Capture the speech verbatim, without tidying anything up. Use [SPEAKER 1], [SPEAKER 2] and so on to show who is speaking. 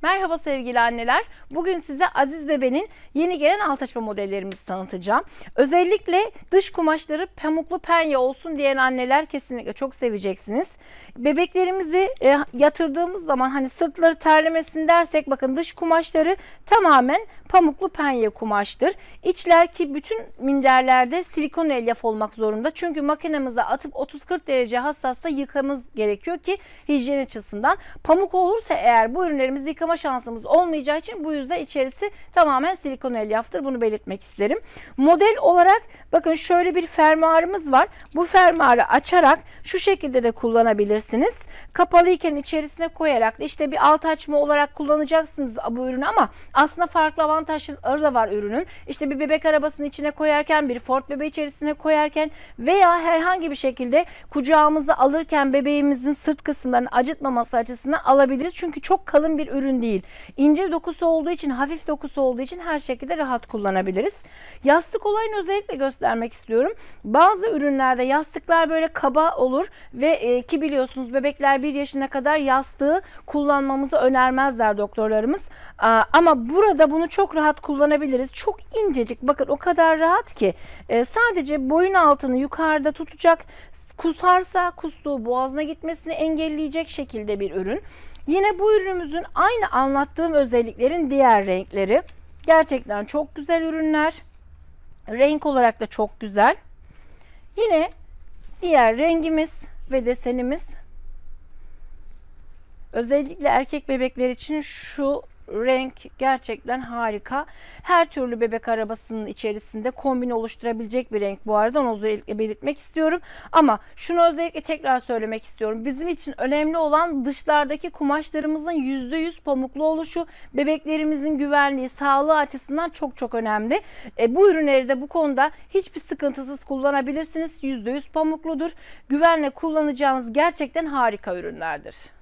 [SPEAKER 1] Merhaba sevgili anneler. Bugün size Aziz Bebe'nin yeni gelen alt açma modellerimizi tanıtacağım. Özellikle dış kumaşları pamuklu penye olsun diyen anneler kesinlikle çok seveceksiniz. Bebeklerimizi e, yatırdığımız zaman hani sırtları terlemesin dersek bakın dış kumaşları tamamen pamuklu penye kumaştır. İçler ki bütün minderlerde silikon elyaf olmak zorunda. Çünkü makinemize atıp otuz kırk derece hassasla yıkamamız gerekiyor ki hijyen açısından. Pamuk olursa eğer bu ürünlerimizi yıkama şansımız olmayacağı için bu yüzden içerisi tamamen silikon elyaftır. Bunu belirtmek isterim. Model olarak bakın şöyle bir fermuarımız var. Bu fermuarı açarak şu şekilde de kullanabilirsiniz. Kapalıyken içerisine koyarak işte bir alt açma olarak kullanacaksınız bu ürünü ama aslında farklı avantajları da var ürünün. İşte bir bebek arabasının içine koyarken, bir Ford bebeği içerisine koyarken veya herhangi bir şekilde kucağımıza alırken bebeğimizin sırt kısımlarını acıtmaması açısından alabiliriz. Çünkü çok kalın bir ürün değil. İnce dokusu olduğu için, hafif dokusu olduğu için her şekilde rahat kullanabiliriz. Yastık olayını özellikle göstermek istiyorum. Bazı ürünlerde yastıklar böyle kaba olur ve e, ki biliyorsunuz bebekler bir yaşına kadar yastığı kullanmamızı önermezler doktorlarımız. Aa, ama burada bunu çok rahat kullanabiliriz. Çok incecik, bakın o kadar rahat ki e, sadece boyun altını yukarıda tutacak. Kusarsa kustuğu boğazına gitmesini engelleyecek şekilde bir ürün. Yine bu ürünümüzün aynı anlattığım özelliklerin diğer renkleri. Gerçekten çok güzel ürünler. Renk olarak da çok güzel. Yine diğer rengimiz ve desenimiz. Özellikle erkek bebekler için şu renk gerçekten harika. Her türlü bebek arabasının içerisinde kombin oluşturabilecek bir renk bu arada. Onu özellikle belirtmek istiyorum. Ama şunu özellikle tekrar söylemek istiyorum. Bizim için önemli olan dışlardaki kumaşlarımızın yüzde yüz pamuklu oluşu. Bebeklerimizin güvenliği, sağlığı açısından çok çok önemli. E, bu ürünleri de bu konuda hiçbir sıkıntısız kullanabilirsiniz. yüzde yüz pamukludur. Güvenle kullanacağınız gerçekten harika ürünlerdir.